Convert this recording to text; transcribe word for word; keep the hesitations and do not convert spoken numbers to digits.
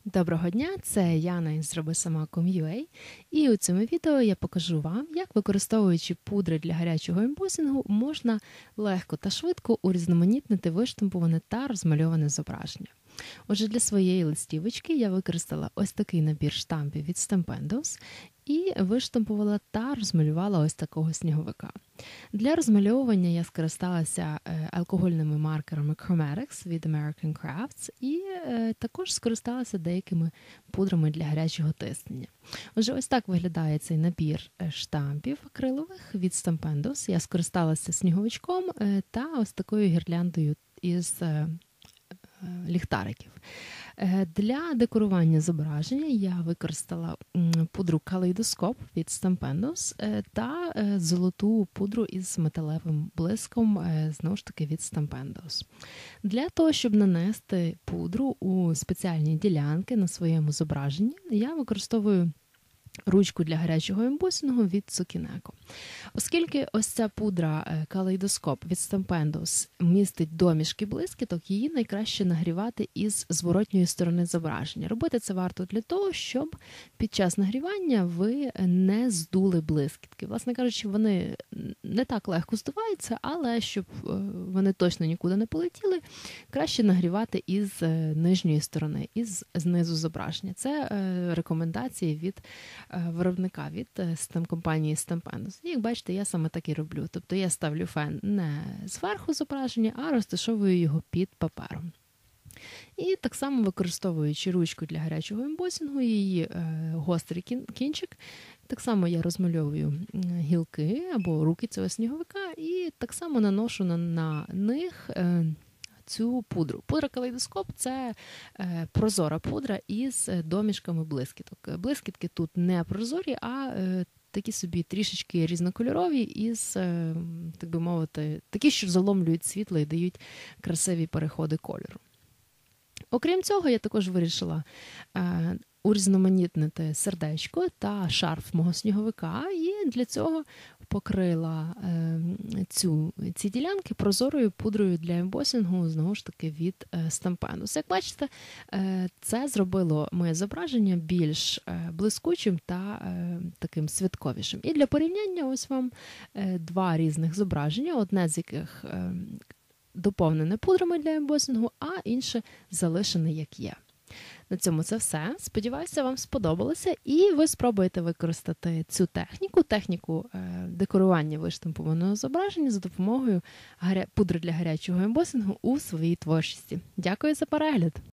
Доброго дня, це Яна із зроби сама точка ком точка ю а, і у цьому відео я покажу вам, як, використовуючи пудри для гарячого ембосингу, можна легко та швидко урізноманітнити виштамповане та розмальоване зображення. Отже, для своєї листівочки я використала ось такий набір штампів від Stampendos і виштампувала та розмалювала ось такого сніговика. Для розмальовування я скористалася алкогольними маркерами Chromatics від American Crafts і також скористалася деякими пудрами для гарячого тиснення. Отже, ось так виглядає цей набір штампів акрилових від Stampendos. Я скористалася сніговичком та ось такою гірляндою із ліхтариків. Для декорування зображення я використала пудру Калейдоскоп від Stampendos та золоту пудру із металевим блиском, знову ж таки, від Stampendos. Для того, щоб нанести пудру у спеціальні ділянки на своєму зображенні, я використовую ручку для гарячого ембосингу від Tsukineko. Оскільки ось ця пудра Калейдоскоп від Stampendos містить домішки блискіток, її найкраще нагрівати із зворотньої сторони зображення. Робити це варто для того, щоб під час нагрівання ви не здули блискітки. Власне кажучи, вони не так легко здуваються, але щоб вони точно нікуди не полетіли, краще нагрівати із нижньої сторони, із знизу зображення. Це рекомендації від виробника, від компанії Stampendos. Як бачите, я саме так і роблю. Тобто я ставлю фен не зверху зображення, а розташовую його під папером. І так само, використовуючи ручку для гарячого ембосингу, її е, гострий кінчик, так само я розмальовую гілки або руки цього сніговика і так само наношу на, на них е, цю пудру. Пудра Калейдоскоп – це е, прозора пудра із домішками блискіток. Блискітки тут не прозорі, а е, такі собі трішечки різнокольорові із, е, так би мовити, такі, що заломлюють світло і дають красиві переходи кольору. Окрім цього, я також вирішила е, урізноманітнити сердечко та шарф мого сніговика, і для цього покрила е, цю, ці ділянки прозорою пудрою для ембосингу, знову ж таки, від е, Stampendos. Як бачите, е, це зробило моє зображення більш е, блискучим та е, таким святковішим. І для порівняння ось вам е, два різних зображення, одне з яких е, доповнене пудрами для ембосингу, а інше залишене як є. На цьому це все. Сподіваюся, вам сподобалося, і ви спробуєте використати цю техніку, техніку е, декорування виштампованого зображення за допомогою гаря... пудри для гарячого ембосингу у своїй творчості. Дякую за перегляд!